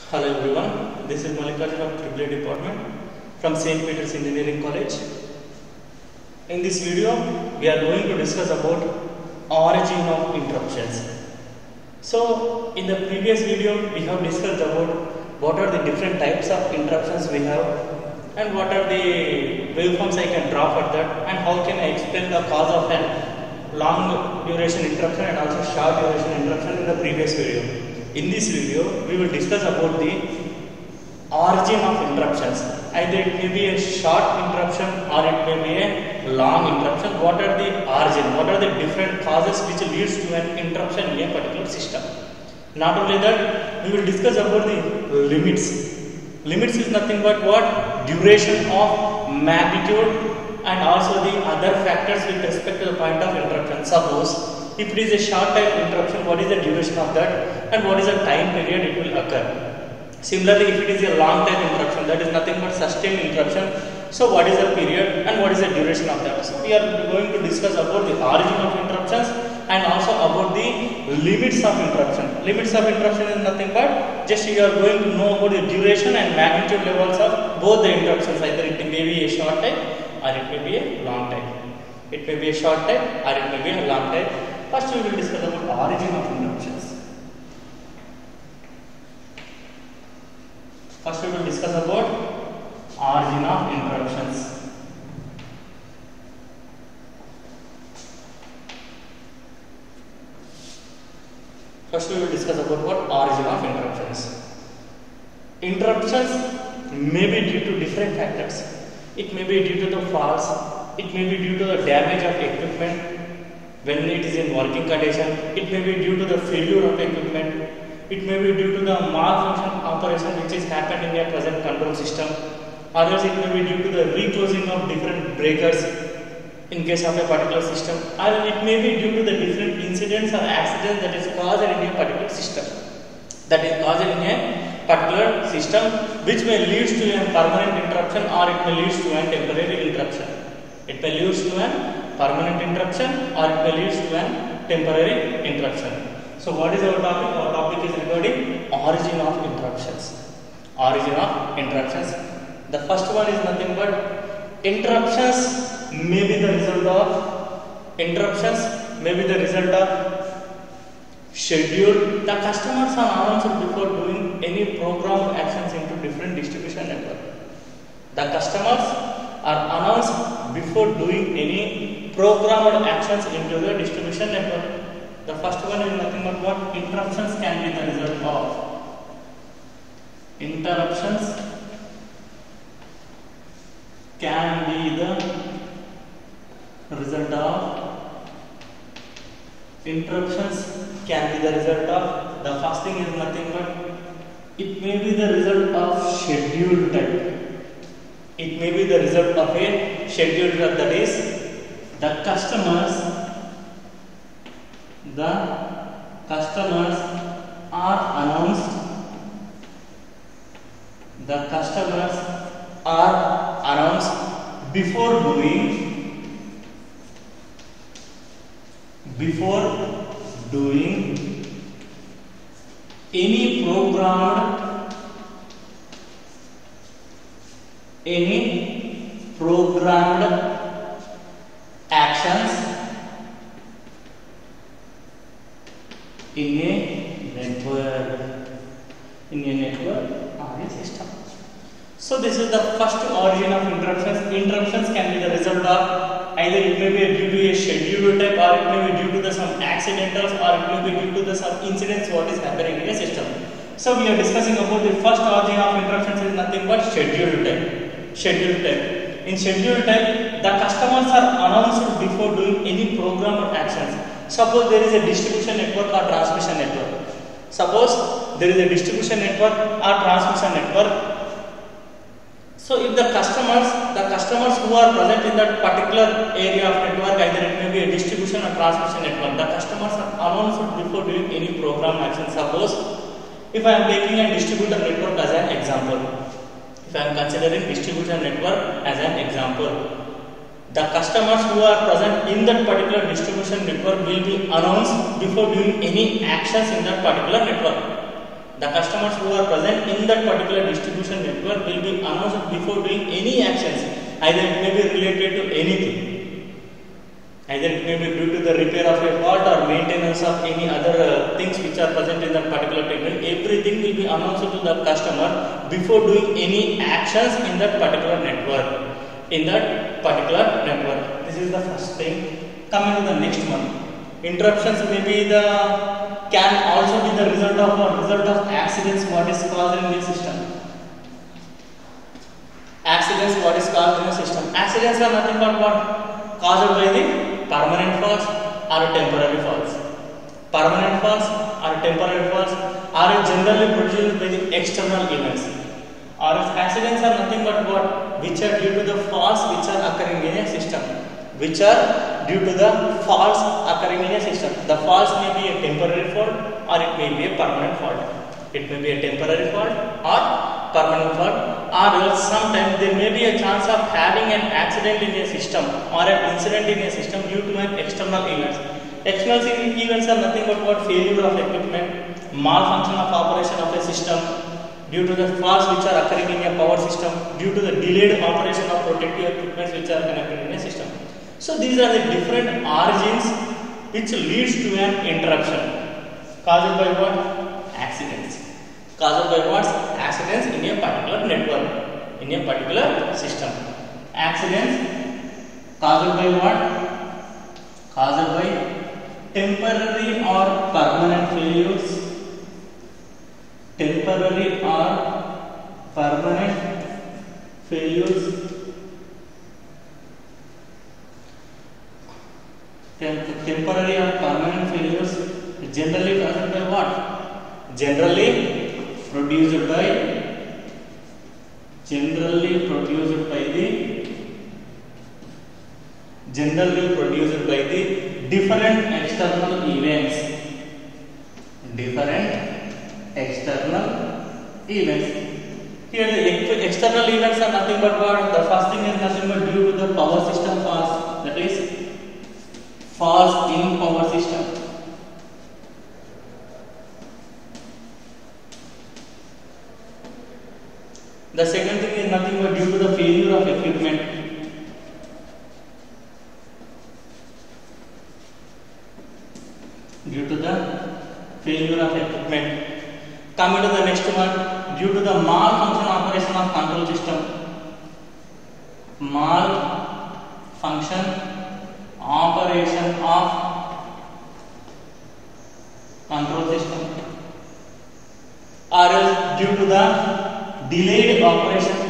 Hello everyone, this is Mallikarjun of AAA department from St. Peter's Engineering College. In this video, we are going to discuss about origin of interruptions. So, in the previous video, we have discussed about what are the different types of interruptions we have and what are the waveforms I can draw for that and how can I explain the cause of a long duration interruption and also short duration interruption in the previous video. In this video, we will discuss about the origin of interruptions. Either it may be a short interruption or it may be a long interruption. What are the origin? What are the different causes which leads to an interruption in a particular system? Not only that, we will discuss about the limits. Limits is nothing but what? Duration of magnitude and also the other factors with respect to the point of interruption. Suppose if it is a short time interruption, what is the duration of that and what is the time period it will occur. Similarly, if it is a long time interruption, that is nothing but sustained interruption. So what is the period and what is the duration of that? So we are going to discuss about the origin of interruptions and also about the limits of interruption. Limits of interruption is nothing but just you are going to know about the duration and magnitude levels of both the interruptions. Either it may be a short time or it may be a long time. It may be a short time or it may be a long time. First we will discuss about origin of interruptions. First we will discuss about origin of interruptions. First we will discuss about what origin of interruptions. Interruptions may be due to different factors. It may be due to the faults. It may be due to the damage of equipment when it is in working condition. It may be due to the failure of equipment. It may be due to the malfunction operation which is happened in a present control system. Others it may be due to the reclosing of different breakers in case of a particular system. Or it may be due to the different incidents or accidents that is caused in a particular system. That is caused in a particular system which may lead to a permanent interruption or it may lead to a temporary interruption. It may lead to a permanent interruption or it may lead to a temporary interruption. So what is our topic? Our topic is regarding origin of interruptions. Origin of interruptions. The first one is nothing but interruptions may be the result of schedule. The customers are announced before doing any programmed actions into different distribution network. The customers are announced before doing any programmed actions into the distribution network. The first one is nothing but what? Interruptions can be the result of. Interruptions can be the result of. Interruptions can be the result of. The first thing is nothing but it may be the result of schedule type. It may be the result of a schedule type, that is the customers are announced. The customers are announced before doing any programmed actions in a network or a system. So this is the first origin of interruptions. Interruptions can be the result of either it may be due to a schedule type or it may be due to the some accidentals or it may be due to the some incidents what is happening in a system. So we are discussing about the first origin of interruptions is nothing but schedule type. In schedule type, the customers are announced before doing any programmed actions. Suppose there is a distribution network or transmission network. Suppose there is a distribution network or transmission network. So if the customers who are present in that particular area of network, either it may be a distribution or transmission network, the customers are announced before doing any program action. Suppose if I am taking a distributor network as an example, if I am considering distribution network as an example, the customers who are present in that particular distribution network will be announced before doing any actions in that particular network. The customers who are present in that particular distribution network will be announced before doing any actions. Either it may be related to anything. Either it may be due to the repair of a fault or maintenance of any other things which are present in that particular terminal. Everything will be announced to the customer before doing any actions in that particular network. This is the first thing. Coming to the next one. Interruptions can also be the result of accidents what is caused in the system. Accidents what is caused in the system. Accidents are nothing but what? Caused by the permanent faults or temporary faults. Permanent faults or temporary faults are generally produced by the external events. Or accidents are nothing but what? Which are due to the faults which are occurring in a system. Which are due to the faults occurring in a system. The faults may be a temporary fault or it may be a permanent fault. It may be a temporary fault or permanent fault, or else sometimes there may be a chance of having an accident in a system or an incident in a system due to an external events. External events are nothing but what? Failure of equipment, malfunction of operation of a system, due to the faults which are occurring in a power system, due to the delayed operation of protective equipment which are connected in a system. So these are the different origins which leads to an interruption caused by what? Accidents. Caused by what? Accidents in a particular network, in a particular system. Accidents caused by what? Caused by temporary or permanent failures. Temporary or permanent failures. Temporary or permanent failures generally caused by what? Generally produced by the different external events. Here the external events are nothing but what? The first thing is nothing but due to the power system faults, that is faults in power system. The second thing is nothing but due to the failure of equipment. Due to the failure of equipment. Coming to the next one, due to the malfunction operation of control system. Malfunction operation of control system. Or else due to the delayed operation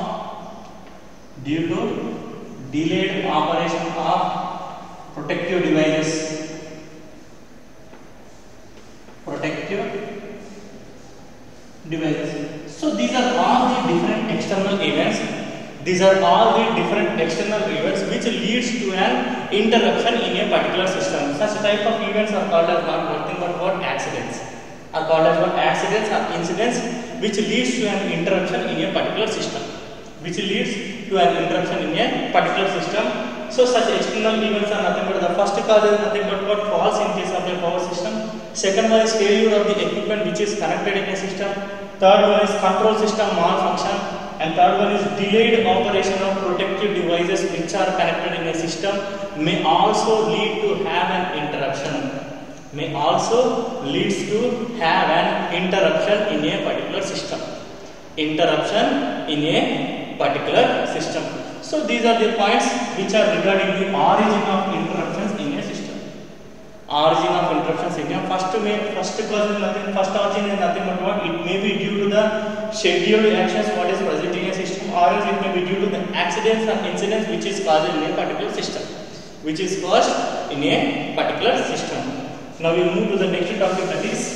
of protective devices. So these are all the different external events. Which leads to an interruption in a particular system. Such type of events are called as nothing but what? Accidents. Are called as what? Accidents or incidents which leads to an interruption in a particular system. So such external events are nothing but the first cause is nothing but what? Faults in case of a power system. Second one is failure of the equipment which is connected in a system. Third one is control system malfunction, and third one is delayed operation of protective devices which are connected in a system may also lead to have an interruption. In a particular system. So these are the points which are regarding the origin of interruptions in a system. First origin is nothing but what? It may be due to the scheduled actions what is present in a system, or else it may be due to the accidents and incidents which is caused in a particular system. Now we move to the next topic, that is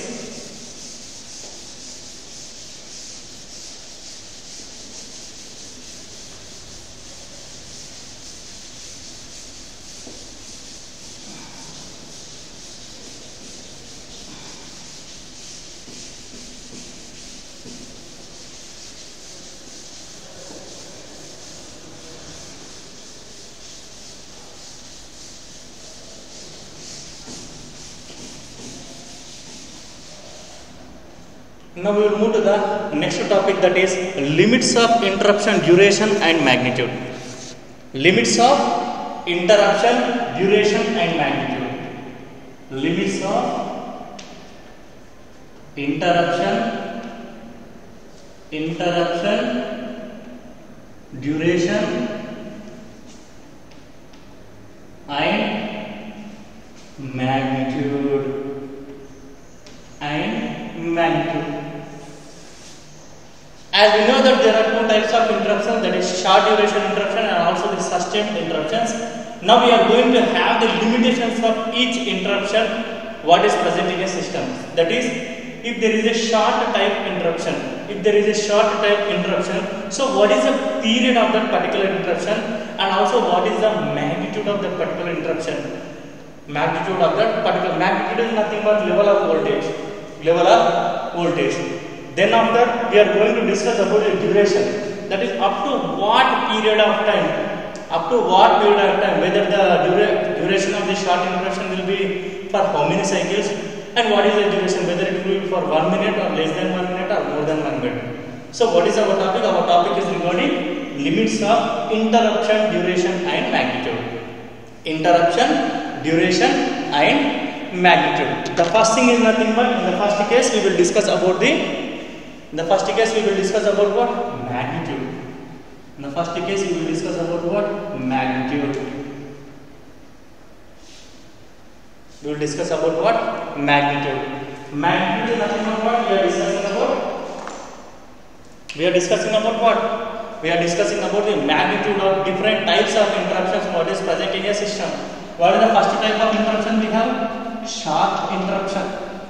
Now we will move to the next topic, that is limits of interruption duration and magnitude. Limits of interruption duration and magnitude. Limits of interruption duration and magnitude. As we know that there are two types of interruptions, that is short duration interruption and also the sustained interruptions. Now we are going to have the limitations of each interruption what is present in a system. That is, if there is a short type interruption, so what is the period of that particular interruption, and also what is the magnitude of that particular interruption. Magnitude is nothing but level of voltage. Then after we are going to discuss about the duration, that is up to what period of time, whether the duration of the short interruption will be for how many cycles, and what is the duration, whether it will be for 1 minute or less than 1 minute or more than 1 minute. So what is our topic? Our topic is regarding limits of interruption duration and magnitude. Interruption duration and magnitude. The first thing is nothing but, in the first case we will discuss about what? Magnitude. In the first case we will discuss about what? Magnitude. We will discuss about what? Magnitude. Magnitude is nothing but what? We are discussing about what? We are discussing about the magnitude of different types of interruptions what is present in a system. What is the first type of interruption we have? Short interruption.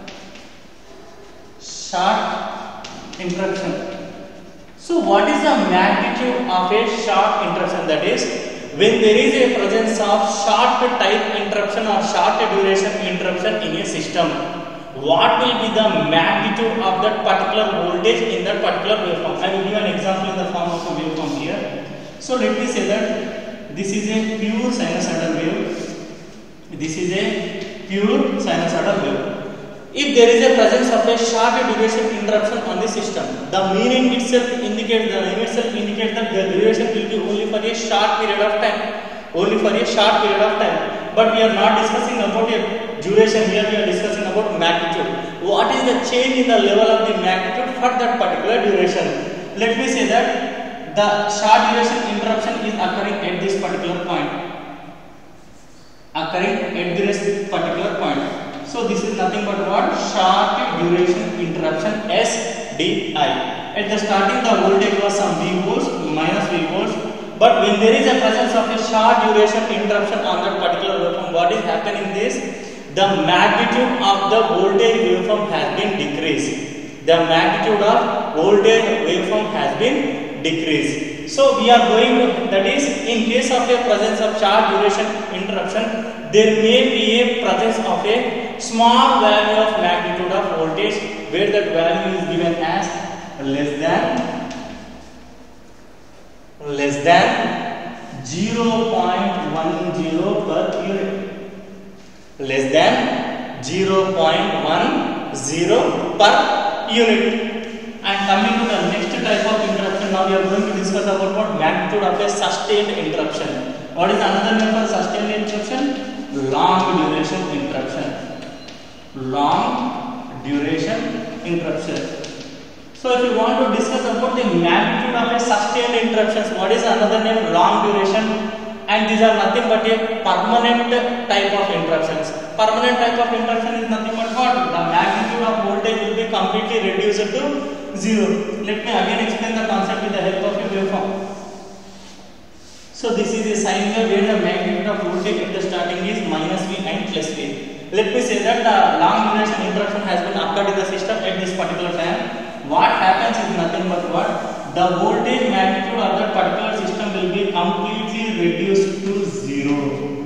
So what is the magnitude of a short interruption? That is, when there is a presence of short type interruption or short duration interruption in a system, what will be the magnitude of that particular voltage in that particular waveform? I will give an example in the form of a waveform here. So let me say that this is a pure sinusoidal wave. If there is a presence of a short duration interruption on the system, the meaning itself indicates that the duration will be only for a short period of time. But we are not discussing about a duration here, we are discussing about magnitude. What is the change in the level of the magnitude for that particular duration? Let me say that the short duration interruption is occurring at this particular point. So this is nothing but what? Short duration interruption, SDI. At the starting the voltage was some V volts, minus V volts. But when there is a presence of a short duration interruption on that particular waveform, what is happening is the magnitude of the voltage waveform has been decreased. So we are going to, that is, in case of a presence of short duration interruption, there may be a presence of a small value of magnitude of voltage, where that value is given as less than 0.10 per unit. And coming to the next type of interruption, now we are going to discuss about what? Magnitude of a sustained interruption. What is another name for sustained interruption? Long duration interruption. So if you want to discuss about the magnitude of a sustained interruptions, what is another name? Long duration. And these are nothing but a permanent type of interruptions. Permanent type of interruption is nothing but what? The magnitude of voltage will be completely reduced to 0. Let me again explain the concept with the help of a waveform. So this is a sine wave where the magnitude of voltage at the starting is minus V and plus V. Let me say that the long duration interruption has been occurred in the system at this particular time. What happens is nothing but what? The voltage magnitude of that particular system will be completely reduced to 0.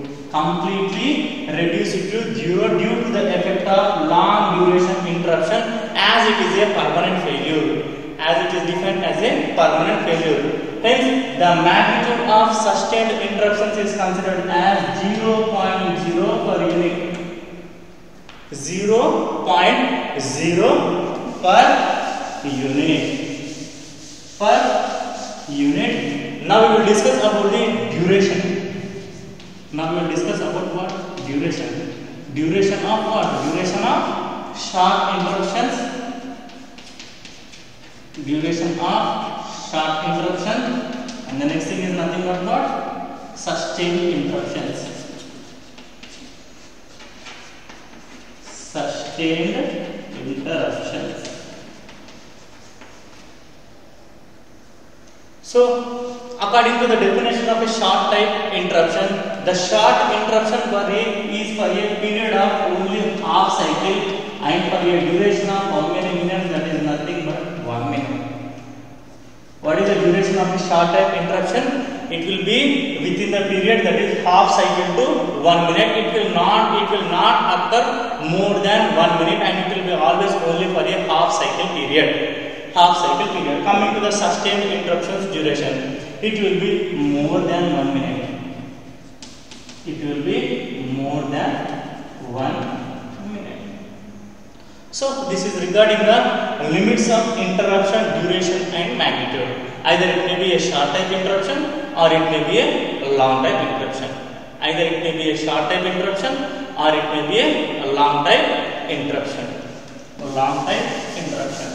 Due to the effect of long duration interruption, as it is a permanent failure. Hence, the magnitude of sustained interruptions is considered as 0.0 per unit. 0.0 per unit. Per unit. Now we will discuss about the duration. Now we will discuss about what? Duration. Duration of what? Duration of short interruptions. Duration of short interruption. And the next thing is nothing but what? Sustained interruptions. Sustained interruptions. So, according to the definition of a short type interruption, the short interruption is for a period of only half cycle and for a duration of how many minutes? That is nothing but 1 minute. What is the duration of a short type interruption? It will be within the period that is half cycle to 1 minute. It will not occur more than 1 minute, and it will be always only for a half cycle period. Coming to the sustained interruptions duration, it will be more than 1 minute. It will be more than 1 minute. So this is regarding the limits of interruption duration and magnitude. Either it may be a short type interruption or it may be a long type interruption. Either it may be a short type interruption or it may be a long type interruption. Long type interruption.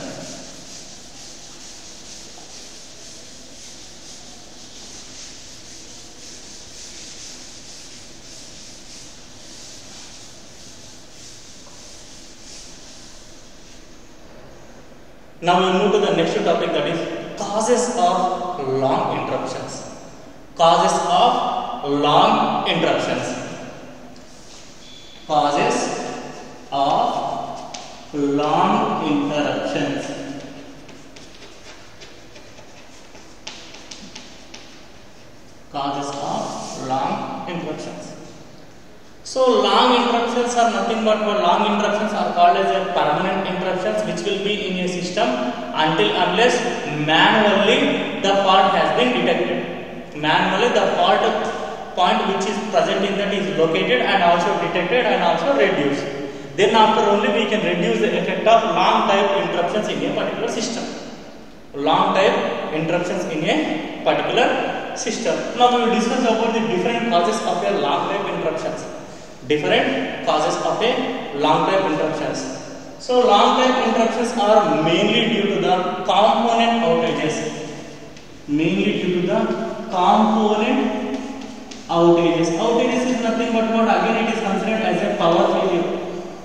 Now we move to the next topic, that is causes of long interruptions. Causes of long interruptions. Causes of long interruptions. Causes of long interruptions. So long interruptions are nothing but long interruptions are called as a permanent interruptions, which will be in a system unless manually the fault has been detected. Manually the fault point which is present in that is located and also detected and also reduced. Then after only we can reduce the effect of long type interruptions in a particular system. Long type interruptions in a particular system. Now we will discuss about the different causes of a long type interruptions. Different causes of a long type interruptions. So long type interruptions are mainly due to the component outages. Mainly due to the component outages. Outages is nothing but what? Again it is considered as a power failure.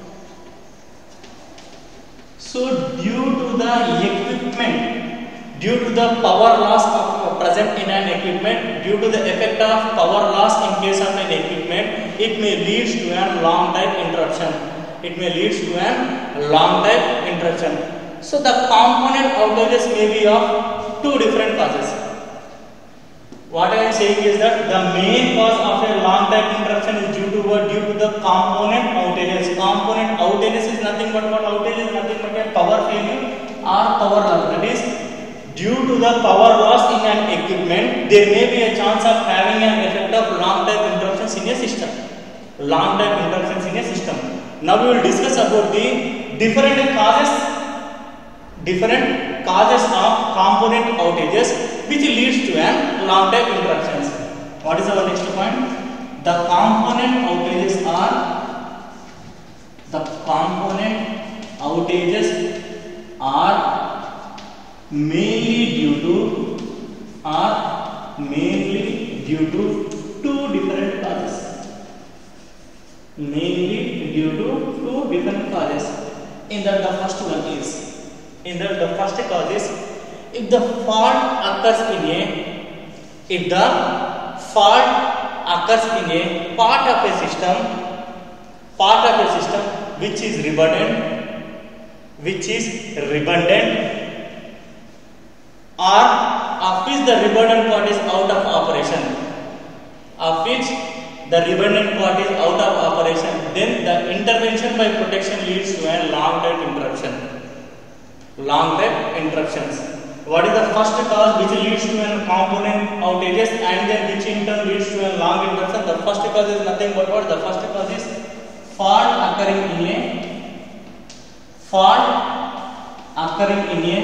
So due to the equipment, due to the power loss present in an equipment, due to the effect of power loss in case of an equipment, it may lead to a long type interruption. It may lead to a long type interruption. So the component outages may be of two different causes. What I am saying is that the main cause of a long type interruption is due to what? Due to the component outages. Component outages is nothing but what? Outage is nothing but a power failure or power loss. That is, due to the power loss in an equipment, there may be a chance of having an effect of long type interruptions in a system. Long type interruptions in a system. Now we will discuss about the different causes of component outages which leads to an long type interruptions. What is our next point? The component outages are mainly due to two different causes. Mainly due to two different causes. In that the first cause is if the fault occurs in a part of a system which is redundant, or of which the redundant part is out of operation, then the intervention by protection leads to a long type interruption. Long type interruptions. What is the first cause which leads to a component outages and then which in turn leads to a long interruption? The first cause is nothing but what? The first cause is fault occurring occurring in a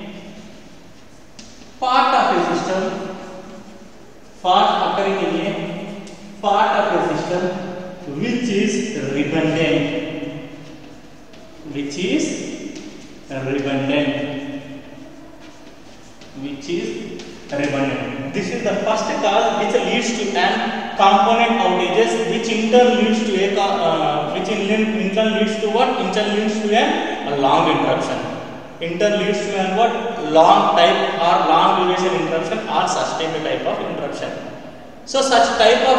part of a system, occurring in a part of a system which is redundant, which is redundant. This is the first cause which leads to an component outages, which in turn leads to a long interruption. In turn leads to an what? Long type or long duration interruption or sustained type of interruption. So such type of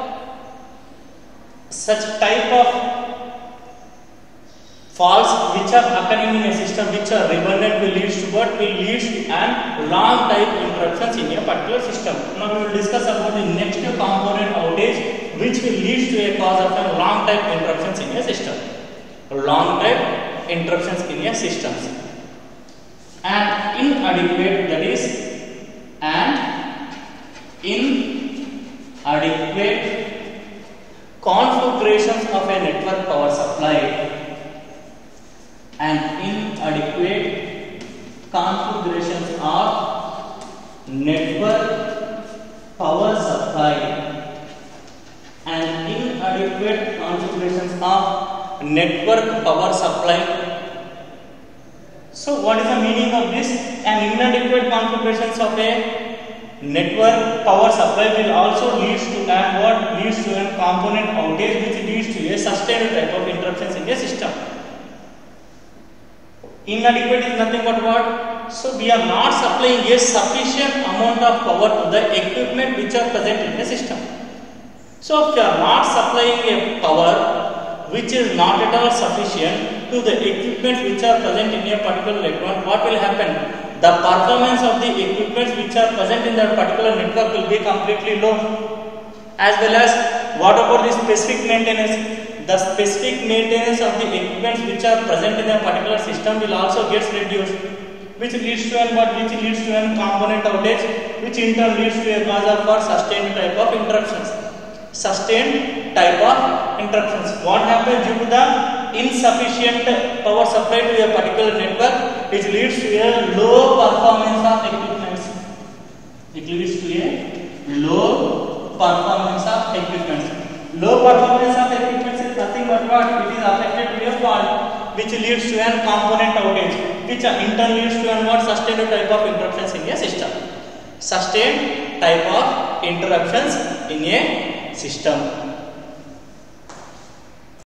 faults which are occurring in a system which are redundant will lead to what? Will lead to an long type interruptions in a particular system. Now we will discuss about the next component outage which will lead to a cause of a long type interruptions in a system. Long type interruptions in a system. And inadequate, that is an inadequate configurations of a network power supply. And inadequate configurations of network power supply. And inadequate configurations of network power supply. So what is the meaning of this? An inadequate configurations of a network power supply will also lead to a component outage which leads to a sustained type of interruptions in a system. Inadequate is nothing but what? So we are not supplying a sufficient amount of power to the equipment which are present in the system. So if you are not supplying a power which is not at all sufficient to the equipment which are present in a particular network, what will happen? The performance of the equipment which are present in that particular network will be completely low. As well as what about the specific maintenance? The specific maintenance of the equipment which are present in a particular system will also get reduced, which leads to an component outage, which in turn leads to a cause of sustained type of interruptions. What happens due to the insufficient power supply to a particular network? It leads to a low performance of equipment. Low performance of equipment is nothing but what? It is affected to a fault, which leads to an component outage, which in turn leads to an sustained type of interruptions in a system. Sustained type of interruptions in a system.